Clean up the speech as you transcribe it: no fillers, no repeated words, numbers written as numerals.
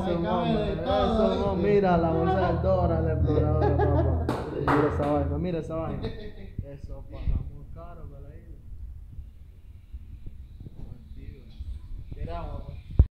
Eso, cabe mamá. de Eso, todo, mamá. ¿viste? Mira la bolsa de Dora, la exploradora, papá. Mira esa vaina, mira esa vaina. Eso, papá, muy caro, pero ahí.